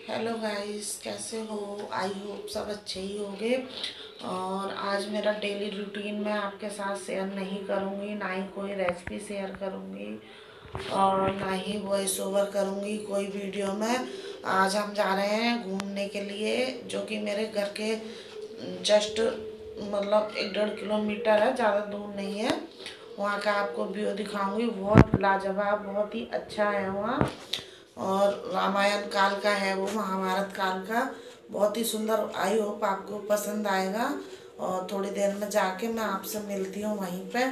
Hello guys, कैसे हो? I hope सब अच्छे ही होंगे। और आज मेरा डेली रूटीन मैं आपके साथ शेयर नहीं करूँगी, ना ही कोई रेसिपी शेयर करूँगी और ना ही वॉइस ओवर करूँगी कोई वीडियो में। आज हम जा रहे हैं घूमने के लिए, जो कि मेरे घर के जस्ट मतलब 1-1.5 किलोमीटर है, ज़्यादा दूर नहीं है। वहाँ का आपको व्यू दिखाऊंगी, बहुत लाजवाब, बहुत ही अच्छा है वहाँ। और रामायण काल का है वो, महाभारत काल का, बहुत ही सुंदर। आई होप आपको पसंद आएगा। और थोड़ी देर में जाके मैं आपसे मिलती हूँ वहीं पे।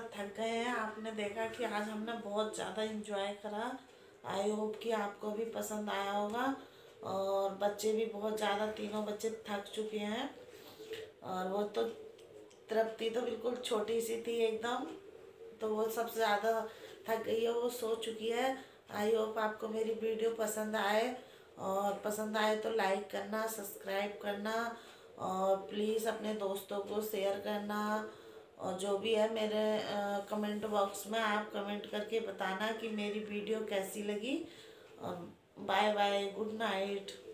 थक गए हैं। आपने देखा कि आज हमने बहुत ज़्यादा इंजॉय करा। आई होप कि आपको भी पसंद आया होगा। और बच्चे भी बहुत ज़्यादा, तीनों बच्चे थक चुके हैं। और वो तो तृप्ति तो बिल्कुल छोटी सी थी एकदम, तो वो सबसे ज़्यादा थक गई है, वो सो चुकी है। आई होप आपको मेरी वीडियो पसंद आए, और पसंद आए तो लाइक करना, सब्सक्राइब करना, और प्लीज़ अपने दोस्तों को शेयर करना। और जो भी है मेरे कमेंट बॉक्स में आप कमेंट करके बताना कि मेरी वीडियो कैसी लगी। और बाय बाय, गुड नाइट।